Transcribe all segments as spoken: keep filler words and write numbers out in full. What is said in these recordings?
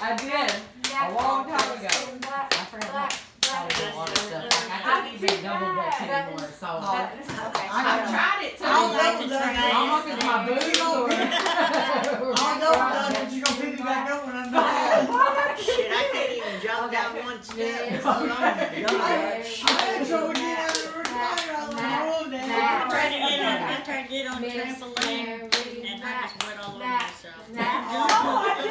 I did. A long time ago. I forgot. I couldn't even double dutch anymore, so I've tried it too. I'll double dutch. I don't know if it's my boots or... I'll double dutch, but you're gonna pick me back up when I'm done. Shit, I can't even jump down one step. I had trouble getting out of the recliner. I was on the road I tried to get on, I tried to get on the trampoline, and I just went all over myself. Oh, I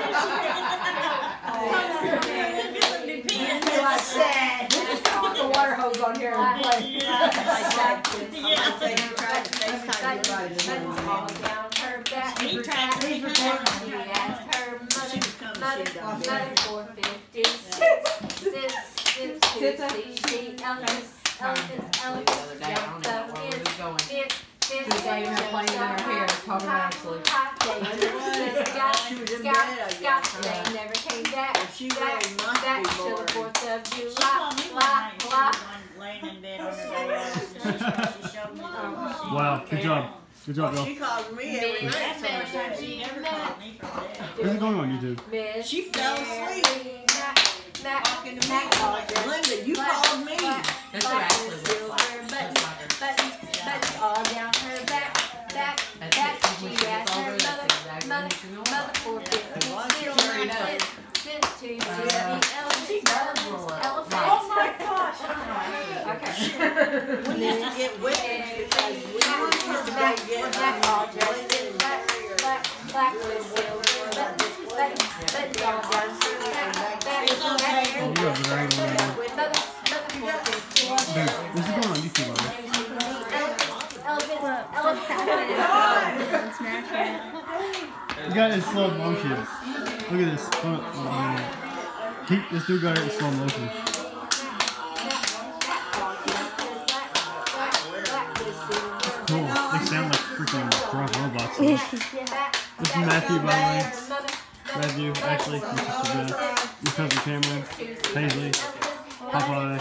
did shit. It's sad. Put the water hose on here and play. Yeah. I tried to FaceTime you all down her back. He tried to He asked her mother, mother, mother, four fifty. Since, since, since, she, elephants, elephants, elephants, jumped up, fence, fence, fence, She gave her playing in her hair, talking actually. Scott, Scott, Scott, they never came back, back, back to the fourth of July, blah, blah. Wow, good job. Good job, Well, y'all. she calls me every night. Miss That's the first time she never called me from dead. This is going on YouTube. Miss She fell asleep. Mack, Talking to me. Mack, I'm like, Linda, you called me. That's what actually looks like. buttons, buttons, buttons all down her back, back, back. She asked her mother, mother, mother for fifty. Still since, since to see the elephants, elephants, elephants. Oh my gosh! Okay. We used to get whippings because we used to go get Black all dressed in black, black, black with silver buttons, buttons, buttons all down her back, back, back. Oh, you have the right one right Mother, mother for fifty. now. Dude, this is going on YouTube, by the way. You got it in slow motion. Look at this. Hold on. Hold on. Keep this dude got it in slow motion. Cool. They sound like freaking drunk robots. This is Matthew, by the way. Matthew, Ashley, my sister Ben, your cousin Cameron, Paisley, Popeye,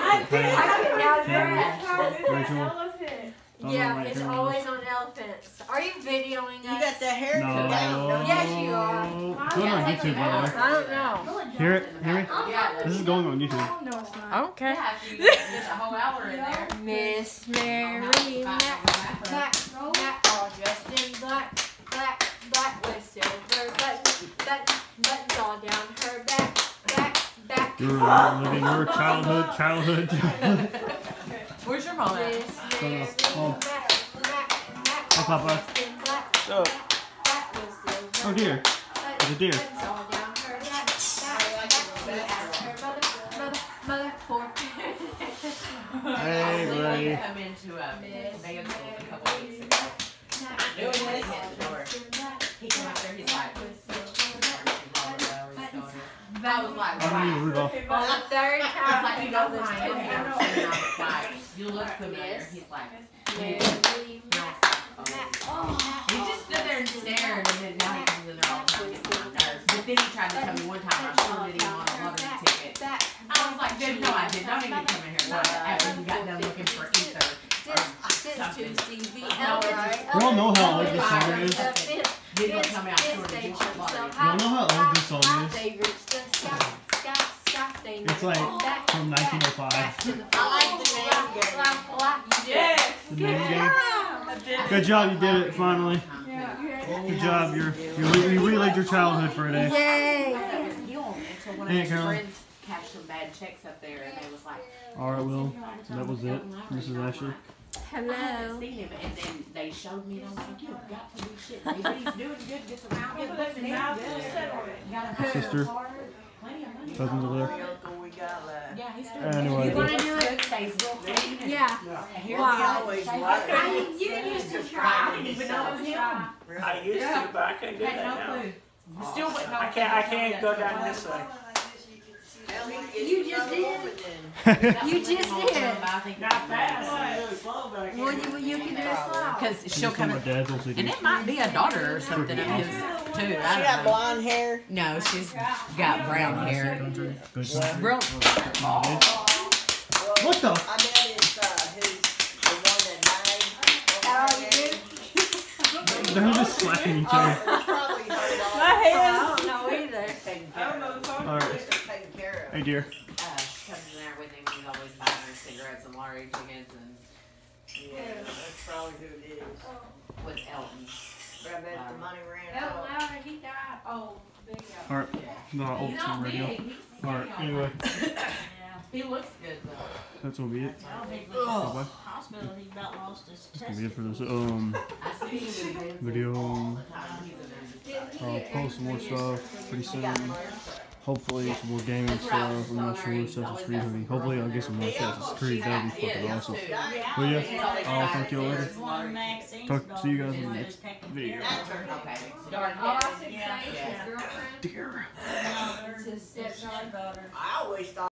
Patty, Rachel. Yeah, it's always on elephants. Are you videoing us? You got that hair No. cut out. Yes, you are. It's going on YouTube, by the way. I don't know. Hear it? Hear me? This is going on YouTube. Okay. Yeah, if you get a whole hour in there. Miss Mary Mack, Mack, Mack, all dressed in black, black, black with silver buttons, buttons, buttons all down her back, back, back. You're living your childhood, childhood, childhood. Where's your mom at? Miss Mary Oh. Mack, Mack, Mack, Hi, Papa. dressed in black, So, black with silver oh dear. There's a deer. buttons all down her back, back, back. She asked her mother, mother, mother for Hey, buddy. Come into a dance school a couple weeks ago. Doing what he hit the door. He came out there, he's like, I was like, I don't need a wow. Rudolph. On the third I was time, like, we you got don't this mind. to And I was like, you look familiar. He's like, Mary Mack, Mack, oh, he just stood there and stared, and then now he comes in there all the time getting on my nerves. But then he tried to tell me one time I sure did him on a lottery ticket. I was like, dude, no, I did not even come in here once after you got done looking for ether. since to see the elephants. We all know how old this song is. Did not tell me I sure did you want lottery. You all know how old this song is. It's like from nineteen oh five. I like the name game. Yes. The name game. Good job, you did it finally. Good job, you're, you're you relived your childhood for a day. Yay! Until one of Hey, his Carolyn. friends cashed some bad checks up there, and they was like, All right, Will. That was it. This is Ashley. I Hello. haven't seen him, and then they showed me, and I was like, you've got to be shitting me. He's doing good, gets around good, looking good. Got a Sister. plenty of money. Cousins over there. We got left. Yeah, he's still Anyway. good. You wanna do it? Stays real clean. and- Yeah. and here We we are. always Shake left. it. I, you used to try. I didn't even know it was him. I used to, but I can't do that Had no now. clue. Still waiting on I can't. I can't go down this way. You just did. You just did. Not fast. Well, you, you can do it slow. Because she'll come My in. dad's old city. And it might be a daughter or something of his, too. She I got don't know. blonde hair. No, she's got brown hair. Country. Good job. Real. What the? I bet it's uh, his, the one that died. Oh, you They're just slapping each other. Probably heard all I don't know either. that. Hey, dear. Uh, she comes in there with him. He's always buying her cigarettes and lottery tickets and Yeah, that's probably who it is. with Elton. But I bet the money ran Elton out. Louder, he died. Oh, big Elton. Alright, not old He's time not radio. big. He's Alright, skinny anyway, Yeah. He looks good though. that's gonna be it. I don't think we Bye-bye. was hospital. He about lost his That's gonna be it for testicles. this um I see him in the video. all the time. He's in there just I'll post some more stuff pretty soon. Hopefully some more gaming stuff. I'm not sure what stuff is free for me. Hopefully I'll get some more Assassin's Creed. That'd be fucking awesome. But yeah, I'll talk to you later. One Maxine's Talk, see you guys in the daughter next is taking video. care of her. Okay. Dark Oh, I hair. said Yeah. Faye's girlfriend. Dear. Mother, It's his stepdaughter. daughter. I always thought